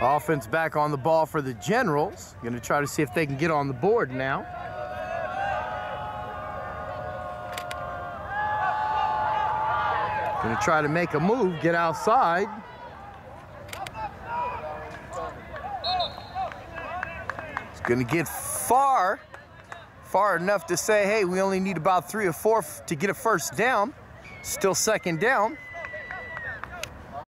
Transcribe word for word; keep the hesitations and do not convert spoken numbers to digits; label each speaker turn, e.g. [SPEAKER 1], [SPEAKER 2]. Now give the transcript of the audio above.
[SPEAKER 1] Offense back on the ball for the Generals. Going to try to see if they can get on the board now. Going to try to make a move, get outside. It's going to get far, far enough to say, hey, we only need about three or four to get a first down. Still second down.